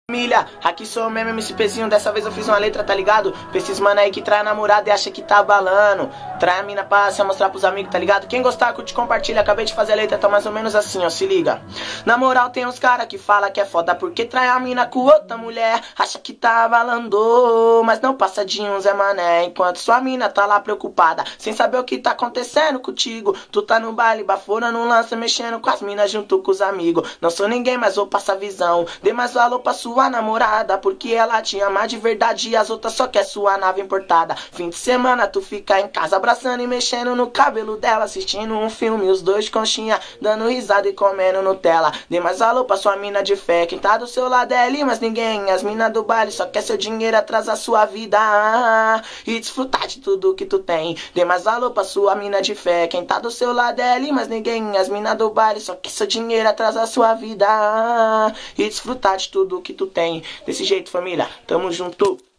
Família, aqui sou o mesmo MCPzinho, dessa vez eu fiz uma letra, tá ligado? Pra esses mano aí que trai a namorada e acha que tá abalando. Trai a mina pra se mostrar pros amigos, tá ligado? Quem gostar, curte, compartilha. Acabei de fazer a letra, tá mais ou menos assim, ó, se liga. Na moral tem uns cara que fala que é foda porque trai a mina com outra mulher. Acha que tá abalando, mas não passa de um Zé Mané. Enquanto sua mina tá lá preocupada, sem saber o que tá acontecendo contigo. Tu tá no baile, bafona no lança, mexendo com as minas junto com os amigos. Não sou ninguém, mas vou passar visão. Dê mais valor pra sua namorada, porque ela te ama de verdade e as outras só quer sua nave importada. Fim de semana tu fica em casa abraçando e mexendo no cabelo dela, assistindo um filme, os dois de conchinha, dando risada e comendo Nutella. Dê mais valor pra sua mina de fé, quem tá do seu lado é ali, mas ninguém. As minas do baile só quer seu dinheiro atrás da sua vida e desfrutar de tudo que tu tem. Dê mais valor pra sua mina de fé, quem tá do seu lado é ali, mas ninguém. As minas do baile só quer seu dinheiro atrás da sua vida e desfrutar de tudo que tu tem. Desse jeito, família, tamo junto.